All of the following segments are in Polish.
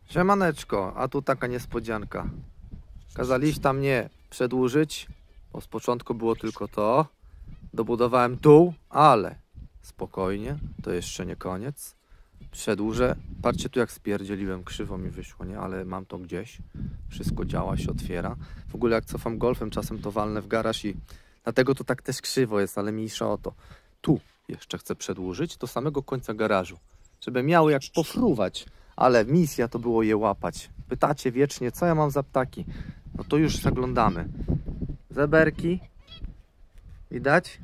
Siemaneczko, a tu taka niespodzianka. Kazaliście tam mnie przedłużyć, bo z początku było tylko to. Dobudowałem dół, ale spokojnie, to jeszcze nie koniec. Przedłużę. Patrzcie tu jak spierdzieliłem, krzywo mi wyszło, nie? Ale mam to gdzieś. Wszystko działa, się otwiera. W ogóle jak cofam golfem, czasem to walnę w garaż i dlatego to tak też krzywo jest, ale mniejsza o to. Tu jeszcze chcę przedłużyć do samego końca garażu, żeby miały jak pofruwać. Ale misja to było je łapać. Pytacie wiecznie, co ja mam za ptaki? No to już zaglądamy. Zeberki. Widać?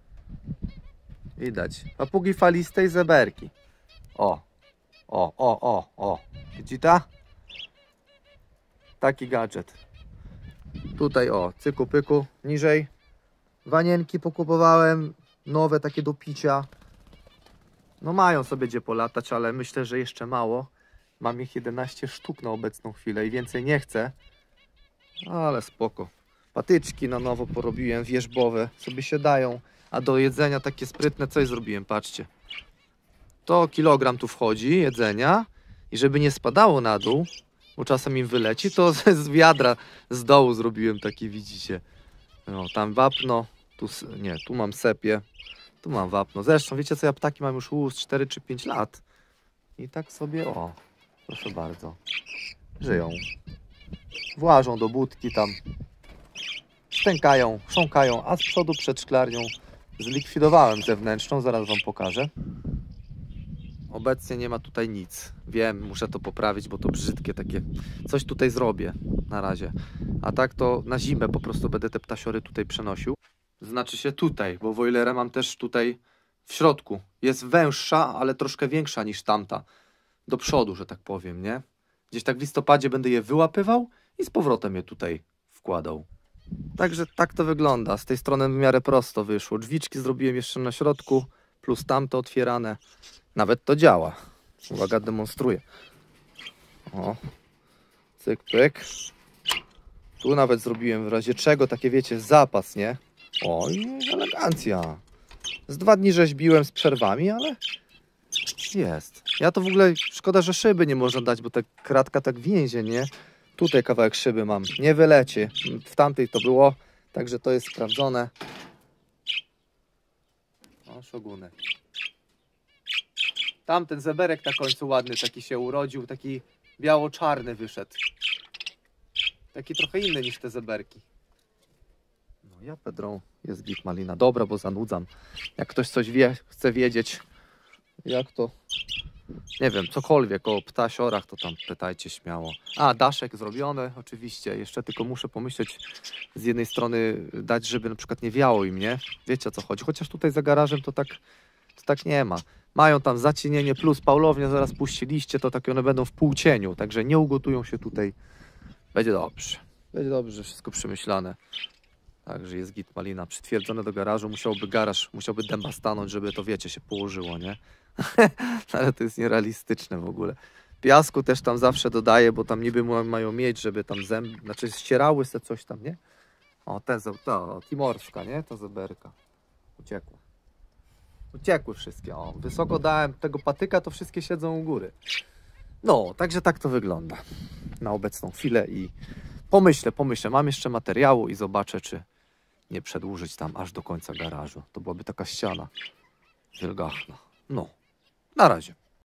Widać. Papugi faliste i zeberki. O. Widzicie? Taki gadżet. Tutaj cyku pyku, niżej. Wanienki pokupowałem, nowe takie do picia. No mają sobie gdzie polatać, ale myślę, że jeszcze mało. Mam ich 11 sztuk na obecną chwilę i więcej nie chcę. Ale spoko. Patyczki na nowo porobiłem, wierzbowe, sobie się dają. A do jedzenia takie sprytne coś zrobiłem, patrzcie. To kilogram tu wchodzi jedzenia i żeby nie spadało na dół, bo czasem im wyleci, to z wiadra z dołu zrobiłem takie, widzicie. No, tam wapno, tu mam sepie, tu mam wapno. Zresztą wiecie co, ja ptaki mam już 4 czy 5 lat. I tak sobie, proszę bardzo, żyją. Włażą do budki tam, stękają, chrząkają, a z przodu przed szklarnią zlikwidowałem zewnętrzną, zaraz wam pokażę. Obecnie nie ma tutaj nic. Wiem, muszę to poprawić, bo to brzydkie takie. Coś tutaj zrobię na razie. A tak to na zimę po prostu będę te ptasiory tutaj przenosił. Znaczy się tutaj, bo wojlerę mam też tutaj w środku. Jest węższa, ale troszkę większa niż tamta. Do przodu, że tak powiem, nie? Gdzieś tak w listopadzie będę je wyłapywał i z powrotem je tutaj wkładał. Także tak to wygląda. Z tej strony w miarę prosto wyszło. Drzwiczki zrobiłem jeszcze na środku, plus tamte otwierane. Nawet to działa. Uwaga, demonstruję. Cyk, pyk. Tu nawet zrobiłem w razie czego, takie wiecie, zapas, nie? I elegancja. Z 2 dni rzeźbiłem z przerwami, ale jest. Ja to w ogóle, szkoda, że szyby nie można dać, bo ta kratka tak więzie, nie? Tutaj kawałek szyby mam, nie wyleci. W tamtej to było, także to jest sprawdzone. Szogunek. Tamten zeberek na końcu ładny, taki się urodził, taki biało-czarny wyszedł. Taki trochę inny niż te zeberki. No ja Pedro, jest git malina. Dobra, bo zanudzam. Jak ktoś coś wie, chce wiedzieć, jak to, nie wiem, cokolwiek o ptasiorach, to tam pytajcie śmiało. Daszek zrobiony, oczywiście. Jeszcze tylko muszę pomyśleć z jednej strony dać, żeby na przykład nie wiało im, nie? Wiecie o co chodzi. Chociaż tutaj za garażem to tak nie ma. Mają tam zacienienie plus paulownię, zaraz puściliście, to takie one będą w półcieniu, także nie ugotują się tutaj. Będzie dobrze. Będzie dobrze, wszystko przemyślane. Także jest git malina przytwierdzone do garażu. Musiałby dęba stanąć, żeby to, wiecie, się położyło, nie? Ale to jest nierealistyczne w ogóle. Piasku też tam zawsze dodaję, bo tam niby mają mieć, żeby tam znaczy ścierały se coś tam, nie? Timorska, nie? Ta zeberka. Uciekły wszystkie. Wysoko dałem tego patyka, to wszystkie siedzą u góry. No, także tak to wygląda na obecną chwilę i pomyślę. Mam jeszcze materiału i zobaczę, czy nie przedłużyć tam aż do końca garażu. To byłaby taka ściana wielgachna. No, na razie.